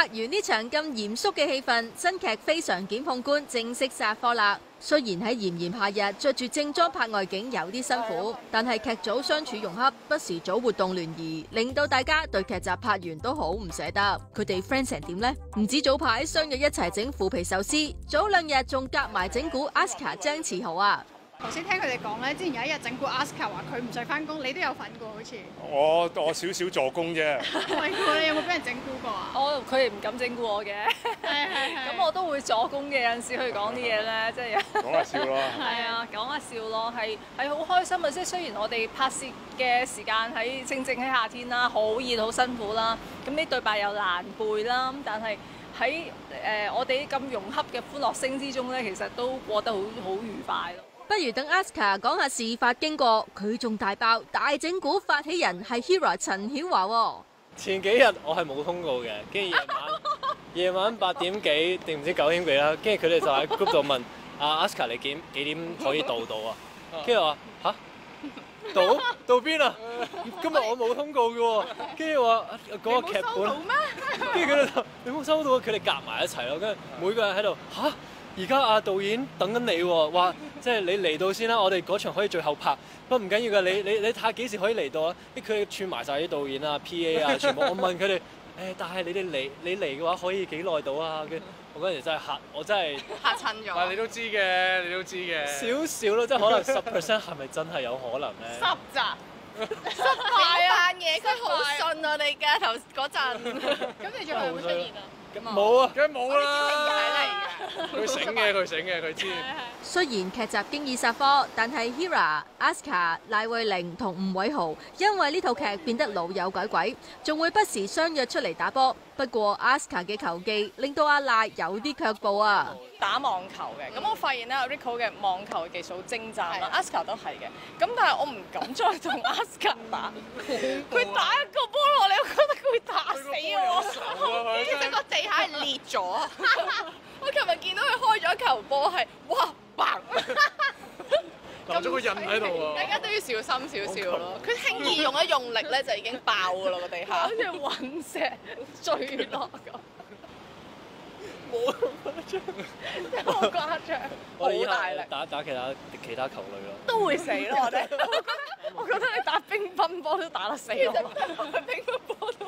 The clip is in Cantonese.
完呢場咁嚴肅嘅氣氛，新劇《非常檢控官》正式殺科啦。雖然喺炎炎夏日着住正裝拍外景有啲辛苦，但係劇組相處融洽，不時組活動聯誼，令到大家對劇集拍完都好唔捨得。佢哋 friend 成點呢？唔止早排相約一齊整腐皮壽司，早兩日仲夾埋整蠱 Aska 張馳豪啊！ 頭先聽佢哋講咧，之前有一日整蠱 Aska 話佢唔使翻工，你都有份過好似。 我少少助攻啫。 喂，你有冇俾人整蠱過啊？ 佢哋唔敢整蠱我嘅，咁我都會助攻嘅。有陣時佢講啲嘢咧，即係講下笑咯。 係啊，講下笑咯，係好開心啊！即係雖然我哋拍攝嘅時間喺正喺夏天啦，好熱好辛苦啦，咁呢對白又難背啦，咁但係喺我哋咁融洽嘅歡樂聲之中咧，其實都過得好愉快咯。 不如等 Aska 講下事發經過，佢仲大爆大整蠱發起人係 Hira 陳曉華喎。 前幾日我係冇通告嘅，跟住夜晚8點幾定唔知9點幾啦，跟住佢哋就喺 group 度問阿 Aska 你幾點可以到啊？跟住我話嚇到邊啊？今日我冇通告嘅喎，跟住話嗰個劇本，跟住佢哋就你冇收到，佢哋夾埋一齊咯，跟住每個人喺度嚇。而家阿導演等緊你喎，話即係你嚟到先啦，我哋嗰場可以最後拍，不過唔緊要㗎，你睇下幾時可以嚟到啊？佢哋串埋晒啲導演啊、PA 啊，全部我問佢哋但係你嚟嘅話可以幾耐到啊？我嗰陣時真係我真係嚇親咗。 但係你都知嘅， 少少咯，即係可能10%係咪真係有可能咧 10咋？係啊，嘢佢好信我哋㗎頭嗰陣。咁你最後有冇出現啊？ 冇啊， 梗係冇啦。 佢佢醒嘅，佢知。 雖然劇集經已殺科，但係 Hira、Aska、賴慧玲同吳偉豪因為呢套劇變得老友鬼鬼，仲會不時相約出嚟打波。不過 Aska 嘅球技令到阿賴有啲卻步啊！ 打網球嘅，咁我發現咧 Rico 嘅網球技術精湛啦 ，Aska 都係嘅。咁但係我唔敢再同 Aska 打，佢打一個波落嚟，我覺得佢會打死我。 跟住整個地下係裂咗。我琴日見到佢開咗球波係，哇砰！ 留咗個印喺度喎。 大家都要小心少少咯。佢輕易用一用力咧，就已經爆㗎啦個地下，好似隕石墜落咁。冇咁誇張，好誇張， 我哋好大力， 打其他球類咯， 都會死咯！我覺得你打乒乓波都打得死我，乒乓波都。